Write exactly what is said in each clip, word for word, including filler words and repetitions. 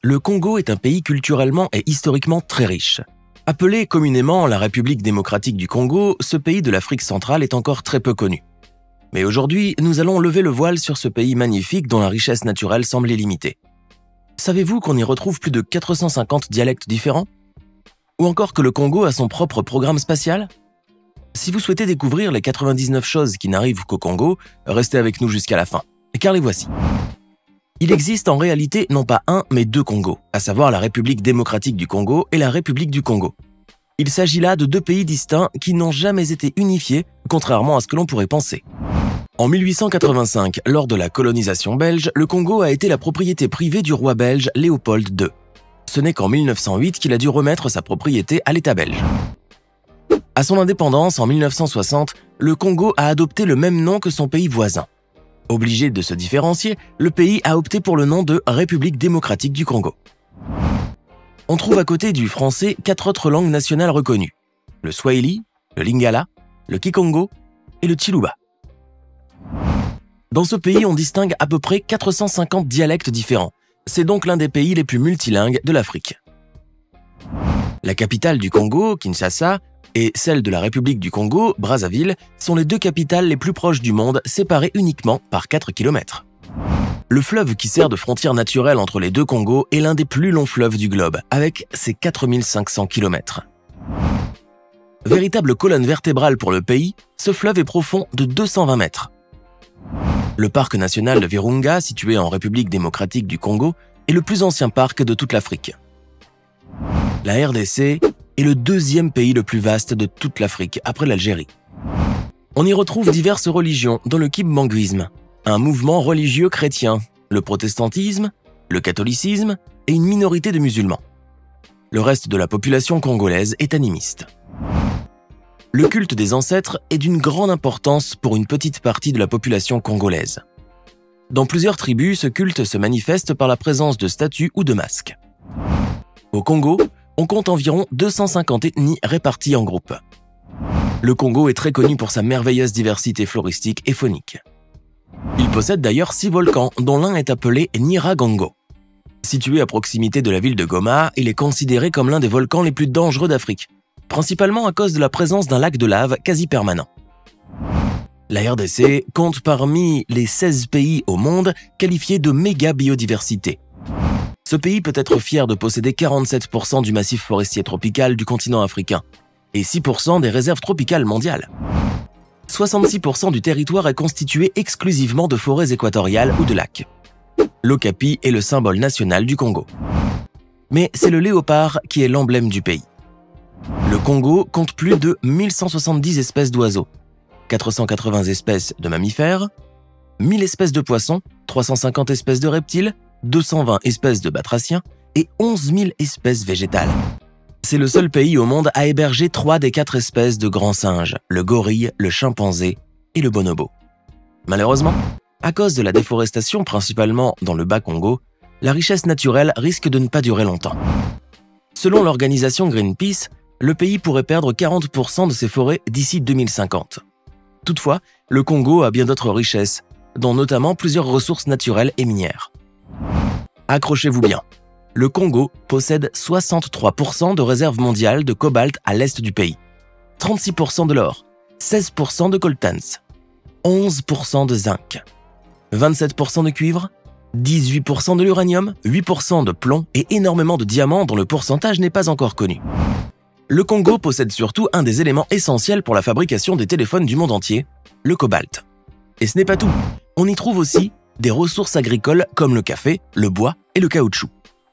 le Congo est un pays culturellement et historiquement très riche. Appelé communément la République démocratique du Congo, ce pays de l'Afrique centrale est encore très peu connu. Mais aujourd'hui, nous allons lever le voile sur ce pays magnifique dont la richesse naturelle semble illimitée. Savez-vous qu'on y retrouve plus de quatre cent cinquante dialectes différents? Ou encore que le Congo a son propre programme spatial? Si vous souhaitez découvrir les quatre-vingt-dix-neuf choses qui n'arrivent qu'au Congo, restez avec nous jusqu'à la fin, car les voici. Il existe en réalité non pas un, mais deux Congos, à savoir la République démocratique du Congo et la République du Congo. Il s'agit là de deux pays distincts qui n'ont jamais été unifiés, contrairement à ce que l'on pourrait penser. En mille huit cent quatre-vingt-cinq, lors de la colonisation belge, le Congo a été la propriété privée du roi belge Léopold deux. Ce n'est qu'en mille neuf cent huit qu'il a dû remettre sa propriété à l'État belge. À son indépendance, en mille neuf cent soixante, le Congo a adopté le même nom que son pays voisin. Obligé de se différencier, le pays a opté pour le nom de République démocratique du Congo. On trouve à côté du français quatre autres langues nationales reconnues, le swahili, le lingala, le kikongo et le tshiluba. Dans ce pays, on distingue à peu près quatre cent cinquante dialectes différents. C'est donc l'un des pays les plus multilingues de l'Afrique. La capitale du Congo, Kinshasa, et celle de la République du Congo, Brazzaville, sont les deux capitales les plus proches du monde, séparées uniquement par quatre kilomètres. Le fleuve qui sert de frontière naturelle entre les deux Congos est l'un des plus longs fleuves du globe, avec ses quatre mille cinq cents kilomètres. Véritable colonne vertébrale pour le pays, ce fleuve est profond de deux cent vingt mètres. Le parc national de Virunga, situé en République démocratique du Congo, est le plus ancien parc de toute l'Afrique. La R D C est le deuxième pays le plus vaste de toute l'Afrique, après l'Algérie. On y retrouve diverses religions, dont le kimbanguisme, un mouvement religieux chrétien, le protestantisme, le catholicisme et une minorité de musulmans. Le reste de la population congolaise est animiste. Le culte des ancêtres est d'une grande importance pour une petite partie de la population congolaise. Dans plusieurs tribus, ce culte se manifeste par la présence de statues ou de masques. Au Congo, on compte environ deux cent cinquante ethnies réparties en groupes. Le Congo est très connu pour sa merveilleuse diversité floristique et faunique. Il possède d'ailleurs six volcans, dont l'un est appelé Nyiragongo. Situé à proximité de la ville de Goma, il est considéré comme l'un des volcans les plus dangereux d'Afrique, principalement à cause de la présence d'un lac de lave quasi permanent. La R D C compte parmi les seize pays au monde qualifiés de méga biodiversité. Ce pays peut être fier de posséder quarante-sept pour cent du massif forestier tropical du continent africain et six pour cent des réserves tropicales mondiales. soixante-six pour cent du territoire est constitué exclusivement de forêts équatoriales ou de lacs. L'okapi est le symbole national du Congo. Mais c'est le léopard qui est l'emblème du pays. Le Congo compte plus de mille cent soixante-dix espèces d'oiseaux, quatre cent quatre-vingts espèces de mammifères, mille espèces de poissons, trois cent cinquante espèces de reptiles, deux cent vingt espèces de batraciens et onze mille espèces végétales. C'est le seul pays au monde à héberger trois des quatre espèces de grands singes, le gorille, le chimpanzé et le bonobo. Malheureusement, à cause de la déforestation principalement dans le Bas-Congo, la richesse naturelle risque de ne pas durer longtemps. Selon l'organisation Greenpeace, le pays pourrait perdre quarante pour cent de ses forêts d'ici deux mille cinquante. Toutefois, le Congo a bien d'autres richesses, dont notamment plusieurs ressources naturelles et minières. Accrochez-vous bien, le Congo possède soixante-trois pour cent de réserves mondiales de cobalt à l'est du pays, trente-six pour cent de l'or, seize pour cent de coltans, onze pour cent de zinc, vingt-sept pour cent de cuivre, dix-huit pour cent de l'uranium, huit pour cent de plomb et énormément de diamants dont le pourcentage n'est pas encore connu. Le Congo possède surtout un des éléments essentiels pour la fabrication des téléphones du monde entier, le cobalt. Et ce n'est pas tout, on y trouve aussi des ressources agricoles comme le café, le bois et le caoutchouc.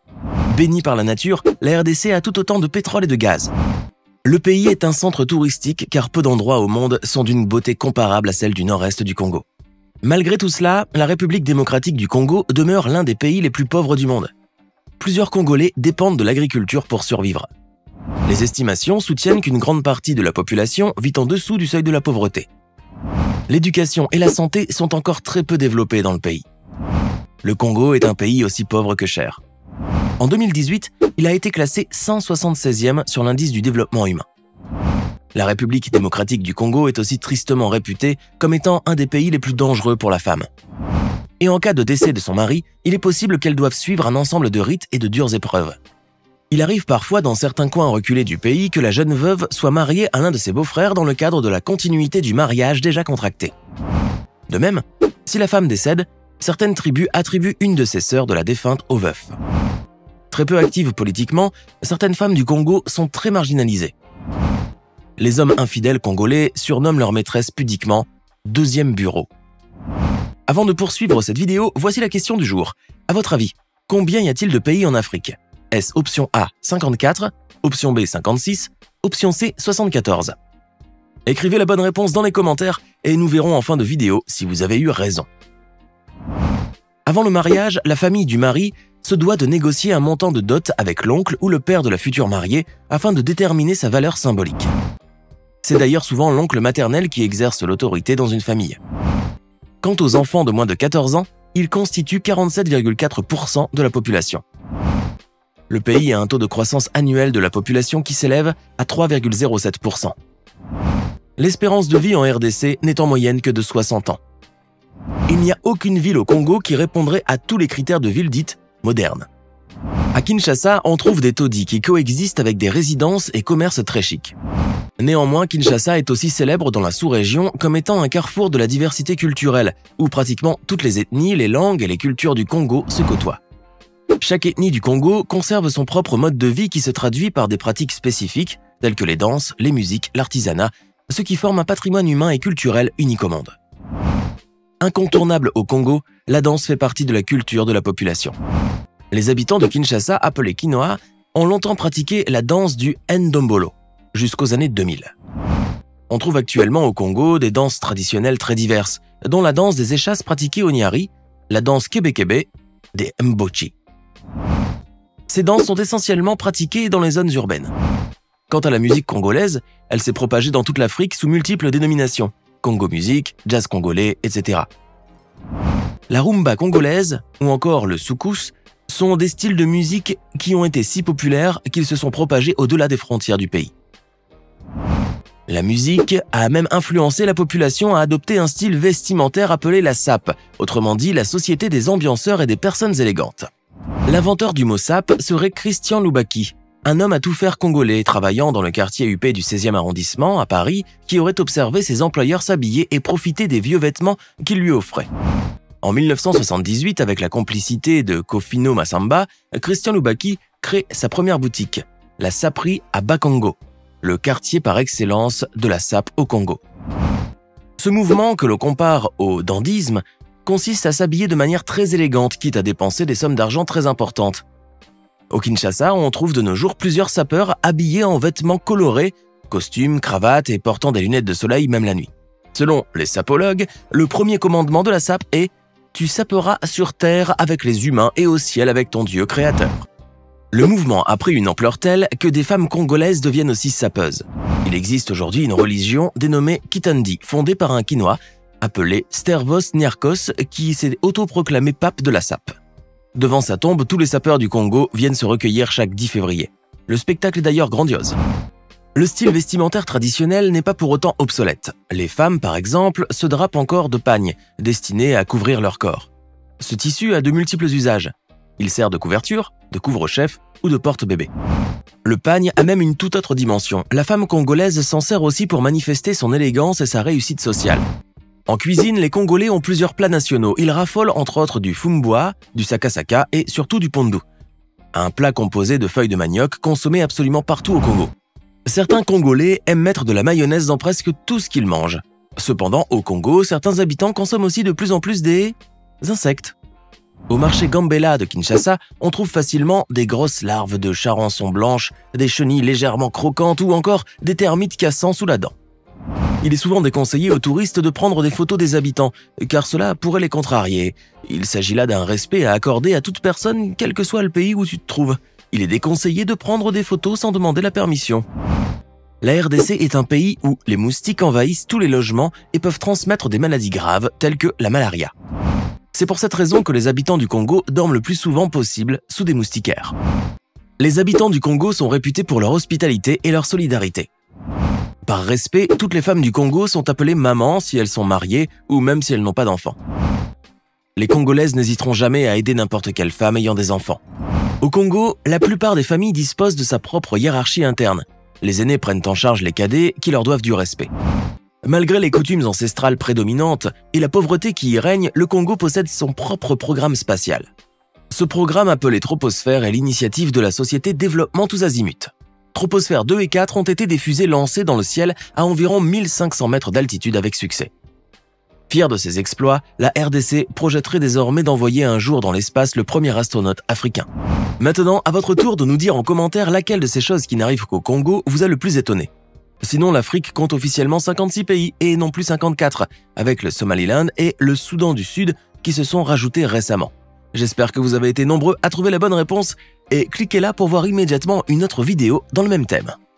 Béni par la nature, la R D C a tout autant de pétrole et de gaz. Le pays est un centre touristique car peu d'endroits au monde sont d'une beauté comparable à celle du nord-est du Congo. Malgré tout cela, la République démocratique du Congo demeure l'un des pays les plus pauvres du monde. Plusieurs Congolais dépendent de l'agriculture pour survivre. Les estimations soutiennent qu'une grande partie de la population vit en dessous du seuil de la pauvreté. L'éducation et la santé sont encore très peu développées dans le pays. Le Congo est un pays aussi pauvre que cher. En deux mille dix-huit, il a été classé cent soixante-seizième sur l'indice du développement humain. La République démocratique du Congo est aussi tristement réputée comme étant un des pays les plus dangereux pour la femme. Et en cas de décès de son mari, il est possible qu'elle doive suivre un ensemble de rites et de dures épreuves. Il arrive parfois dans certains coins reculés du pays que la jeune veuve soit mariée à l'un de ses beaux-frères dans le cadre de la continuité du mariage déjà contracté. De même, si la femme décède, certaines tribus attribuent une de ses sœurs de la défunte au veuf. Très peu actives politiquement, certaines femmes du Congo sont très marginalisées. Les hommes infidèles congolais surnomment leur maîtresse pudiquement « deuxième bureau ». Avant de poursuivre cette vidéo, voici la question du jour. À votre avis, combien y a-t-il de pays en Afrique? Est-ce option A cinquante-quatre, option B cinquante-six, option C soixante-quatorze? Écrivez la bonne réponse dans les commentaires et nous verrons en fin de vidéo si vous avez eu raison. Avant le mariage, la famille du mari se doit de négocier un montant de dot avec l'oncle ou le père de la future mariée afin de déterminer sa valeur symbolique. C'est d'ailleurs souvent l'oncle maternel qui exerce l'autorité dans une famille. Quant aux enfants de moins de quatorze ans, ils constituent quarante-sept virgule quatre pour cent de la population. Le pays a un taux de croissance annuel de la population qui s'élève à trois virgule zéro sept pour cent. L'espérance de vie en R D C n'est en moyenne que de soixante ans. Il n'y a aucune ville au Congo qui répondrait à tous les critères de ville dite moderne. À Kinshasa, on trouve des taudis qui coexistent avec des résidences et commerces très chics. Néanmoins, Kinshasa est aussi célèbre dans la sous-région comme étant un carrefour de la diversité culturelle, où pratiquement toutes les ethnies, les langues et les cultures du Congo se côtoient. Chaque ethnie du Congo conserve son propre mode de vie qui se traduit par des pratiques spécifiques, telles que les danses, les musiques, l'artisanat, ce qui forme un patrimoine humain et culturel unique au monde. Incontournable au Congo, la danse fait partie de la culture de la population. Les habitants de Kinshasa, appelés Kinoa, ont longtemps pratiqué la danse du Ndombolo, jusqu'aux années deux mille. On trouve actuellement au Congo des danses traditionnelles très diverses, dont la danse des échasses pratiquée au Nyari, la danse kébé-kébé, des Mbochi. Ces danses sont essentiellement pratiquées dans les zones urbaines. Quant à la musique congolaise, elle s'est propagée dans toute l'Afrique sous multiples dénominations, Congo Music, Jazz congolais, et cetera. La rumba congolaise, ou encore le soukous, sont des styles de musique qui ont été si populaires qu'ils se sont propagés au-delà des frontières du pays. La musique a même influencé la population à adopter un style vestimentaire appelé la sape, autrement dit la société des ambianceurs et des personnes élégantes. L'inventeur du mot sape serait Christian Loubaki, un homme à tout faire congolais travaillant dans le quartier huppé du seizième arrondissement à Paris qui aurait observé ses employeurs s'habiller et profiter des vieux vêtements qu'ils lui offraient. En mille neuf cent soixante-dix-huit, avec la complicité de Kofino Massamba, Christian Loubaki crée sa première boutique, la saperie à Bakongo, le quartier par excellence de la sape au Congo. Ce mouvement, que l'on compare au dandysme, consiste à s'habiller de manière très élégante, quitte à dépenser des sommes d'argent très importantes. Au Kinshasa, on trouve de nos jours plusieurs sapeurs habillés en vêtements colorés, costumes, cravates et portant des lunettes de soleil même la nuit. Selon les sapologues, le premier commandement de la sape est « Tu saperas sur terre avec les humains et au ciel avec ton Dieu créateur ». Le mouvement a pris une ampleur telle que des femmes congolaises deviennent aussi sapeuses. Il existe aujourd'hui une religion dénommée Kitandi, fondée par un Kinois appelé Stervos Niarchos qui s'est autoproclamé pape de la sape. Devant sa tombe, tous les sapeurs du Congo viennent se recueillir chaque dix février. Le spectacle est d'ailleurs grandiose. Le style vestimentaire traditionnel n'est pas pour autant obsolète. Les femmes, par exemple, se drapent encore de pagnes, destinés à couvrir leur corps. Ce tissu a de multiples usages. Il sert de couverture, de couvre-chef ou de porte-bébé. Le pagne a même une toute autre dimension. La femme congolaise s'en sert aussi pour manifester son élégance et sa réussite sociale. En cuisine, les Congolais ont plusieurs plats nationaux. Ils raffolent entre autres du fumboa, du sakasaka et surtout du pondu. Un plat composé de feuilles de manioc consommé absolument partout au Congo. Certains Congolais aiment mettre de la mayonnaise dans presque tout ce qu'ils mangent. Cependant, au Congo, certains habitants consomment aussi de plus en plus des insectes. Au marché Gambela de Kinshasa, on trouve facilement des grosses larves de charançon blanche, des chenilles légèrement croquantes ou encore des termites cassant sous la dent. Il est souvent déconseillé aux touristes de prendre des photos des habitants, car cela pourrait les contrarier. Il s'agit là d'un respect à accorder à toute personne, quel que soit le pays où tu te trouves. Il est déconseillé de prendre des photos sans demander la permission. La R D C est un pays où les moustiques envahissent tous les logements et peuvent transmettre des maladies graves telles que la malaria. C'est pour cette raison que les habitants du Congo dorment le plus souvent possible sous des moustiquaires. Les habitants du Congo sont réputés pour leur hospitalité et leur solidarité. Par respect, toutes les femmes du Congo sont appelées maman si elles sont mariées ou même si elles n'ont pas d'enfants. Les Congolaises n'hésiteront jamais à aider n'importe quelle femme ayant des enfants. Au Congo, la plupart des familles disposent de sa propre hiérarchie interne. Les aînés prennent en charge les cadets qui leur doivent du respect. Malgré les coutumes ancestrales prédominantes et la pauvreté qui y règne, le Congo possède son propre programme spatial. Ce programme appelé Troposphère est l'initiative de la société Développement Tous Azimuts. Troposphère deux et quatre ont été des fusées lancées dans le ciel à environ mille cinq cents mètres d'altitude avec succès. Fier de ses exploits, la R D C projetterait désormais d'envoyer un jour dans l'espace le premier astronaute africain. Maintenant, à votre tour de nous dire en commentaire laquelle de ces choses qui n'arrivent qu'au Congo vous a le plus étonné. Sinon, l'Afrique compte officiellement cinquante-six pays et non plus cinquante-quatre, avec le Somaliland et le Soudan du Sud qui se sont rajoutés récemment. J'espère que vous avez été nombreux à trouver la bonne réponse et cliquez là pour voir immédiatement une autre vidéo dans le même thème.